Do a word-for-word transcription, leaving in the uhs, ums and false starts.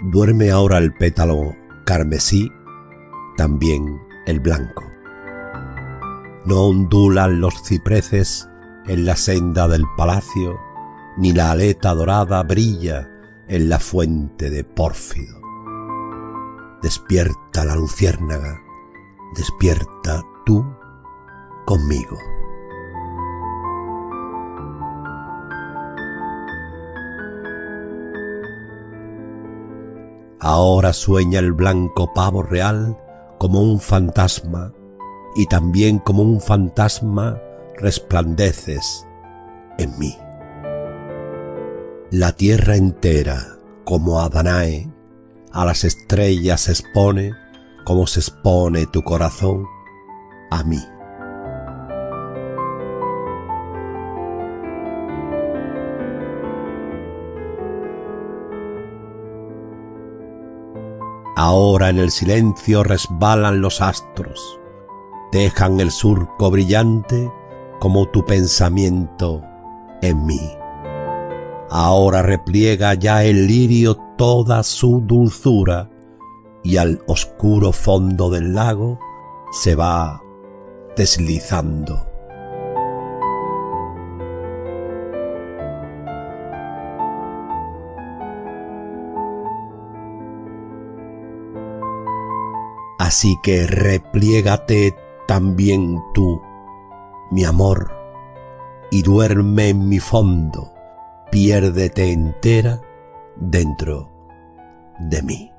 Duerme ahora el pétalo carmesí, también el blanco. No ondulan los cipreses en la senda del palacio, ni la aleta dorada brilla en la fuente de pórfido. Despierta la luciérnaga, despierta tú conmigo. Ahora sueña el blanco pavo real como un fantasma, y también como un fantasma resplandeces en mí. La tierra entera, como a Danae, a las estrellas se expone, como se expone tu corazón a mí. Ahora en el silencio resbalan los astros, dejan el surco brillante como tu pensamiento en mí. Ahora repliega ya el lirio toda su dulzura y al oscuro fondo del lago se va deslizando. Así que repliégate también tú, mi amor, y duerme en mi fondo, piérdete entera dentro de mí.